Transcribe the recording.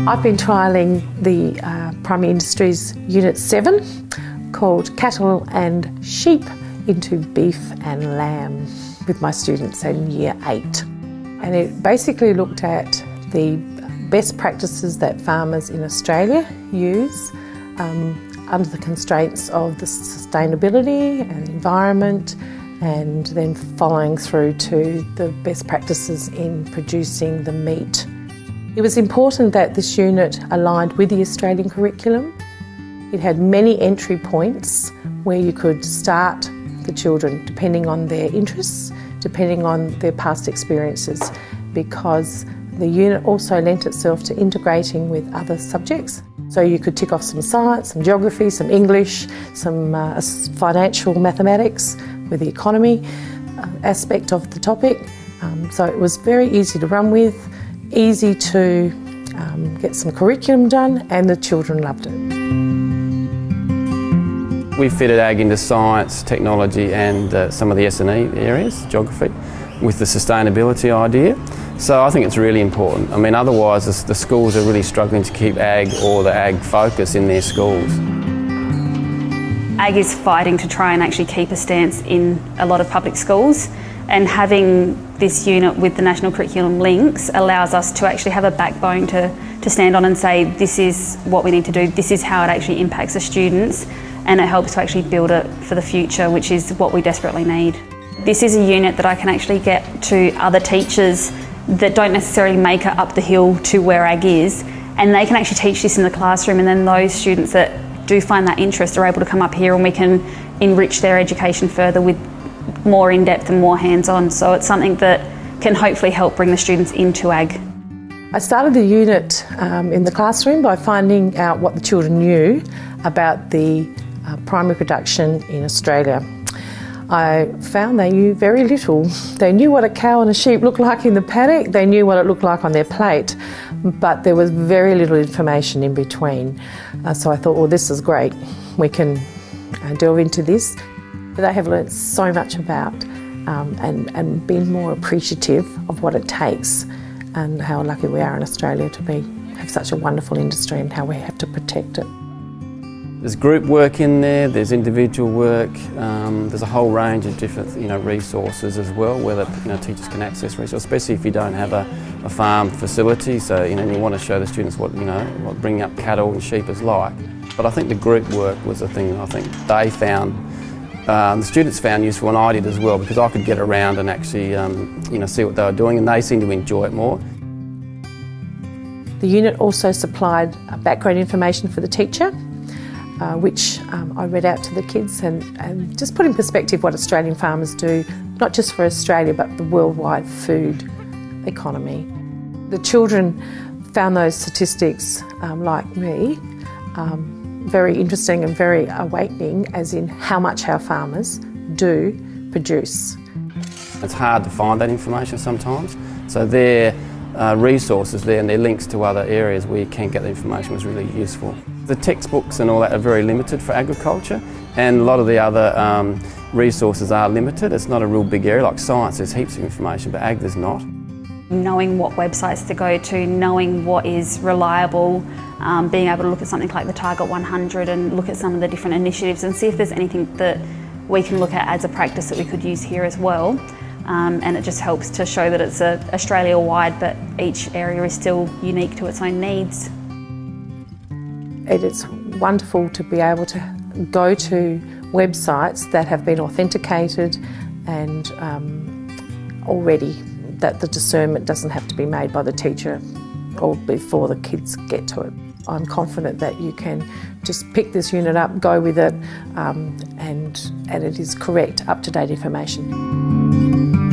I've been trialling the Primary Industries Unit 7 called Cattle and Sheep into Beef and Lamb with my students in Year 8. And it basically looked at the best practices that farmers in Australia use under the constraints of the sustainability and environment, and then following through to the best practices in producing the meat. It was important that this unit aligned with the Australian curriculum. It had many entry points where you could start the children depending on their interests, depending on their past experiences, because the unit also lent itself to integrating with other subjects. So you could tick off some science, some geography, some English, some financial mathematics with the economy aspect of the topic. So it was very easy to run with, easy to get some curriculum done, and the children loved it. We fitted ag into science, technology and some of the S&E areas, geography, with the sustainability idea. So I think it's really important. I mean, otherwise the schools are really struggling to keep ag or the ag focus in their schools. Ag is fighting to try and actually keep a stance in a lot of public schools, and having this unit with the national curriculum links allows us to actually have a backbone to stand on and say, this is what we need to do, this is how it actually impacts the students, and it helps to actually build it for the future, which is what we desperately need. This is a unit that I can actually get to other teachers that don't necessarily make it up the hill to where ag is, and they can actually teach this in the classroom, and then those students that do find that interest are able to come up here and we can enrich their education further with more in-depth and more hands-on. So it's something that can hopefully help bring the students into ag. I started the unit in the classroom by finding out what the children knew about the primary production in Australia. I found they knew very little. They knew what a cow and a sheep looked like in the paddock, they knew what it looked like on their plate, but there was very little information in between. So I thought, well, this is great. We can delve into this. They have learnt so much about and been more appreciative of what it takes and how lucky we are in Australia to have such a wonderful industry and how we have to protect it. There's group work in there, there's individual work, there's a whole range of different resources as well, where teachers can access resources, especially if you don't have a farm facility. So you want to show the students what what bringing up cattle and sheep is like. But I think the group work was the thing I think they found, the students found useful, and I did as well, because I could get around and actually see what they were doing, and they seemed to enjoy it more. The unit also supplied background information for the teacher, which I read out to the kids and just put in perspective what Australian farmers do, not just for Australia but the worldwide food economy. The children found those statistics, like me, very interesting and very awakening, as in how much our farmers do produce. It's hard to find that information sometimes, so their resources there and their links to other areas where you can get the information was really useful. The textbooks and all that are very limited for agriculture, and a lot of the other resources are limited. It's not a real big area. Like science, there's heaps of information, but ag there's not. Knowing what websites to go to, knowing what is reliable, being able to look at something like the Target 100 and look at some of the different initiatives and see if there's anything that we can look at as a practice that we could use here as well. And it just helps to show that it's Australia-wide, but each area is still unique to its own needs. It is wonderful to be able to go to websites that have been authenticated and already that the discernment doesn't have to be made by the teacher or before the kids get to it. I'm confident that you can just pick this unit up, go with it, and it is correct, up-to-date information.